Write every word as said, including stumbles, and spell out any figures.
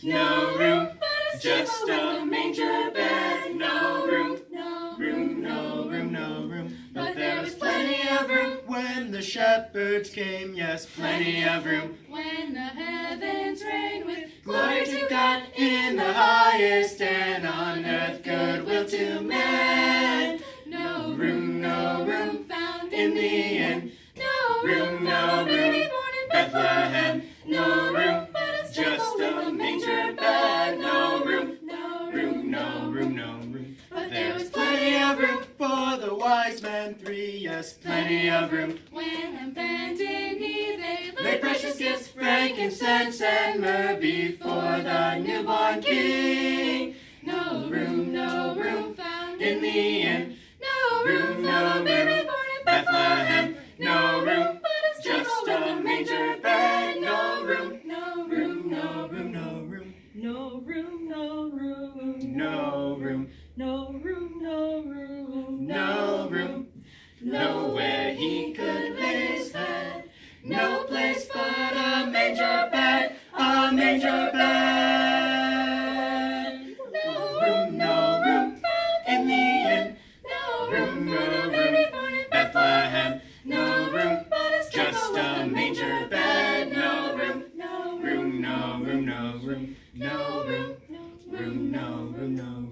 no room, just a manger bed. No room, no room, no room, no room. But there was plenty of room when the shepherds came. Yes, plenty of room when the heavens rain with glory to God in the highest, and on earth goodwill to men. No room, no room found in the inn. No room, no room, Bethlehem. No room, just a manger bed. No room, no room, no room, no room. But there was plenty of room for the wise men three. Yes, plenty of room. When on bended knee they laid precious gifts, frankincense and myrrh before the newborn King. No room, no room found in the inn. No room, no room, Bethlehem. No room, just a manger bed. No room, no room, no room, no room. No room, no room, no room, no room, no room, no room, nowhere he could lay his head. No place but a manger bed, a manger bed. No room, no room in the inn. No room, no room, Bethlehem. No room, just a manger bed. No room, no room, no room, no room, no room, room, no room, no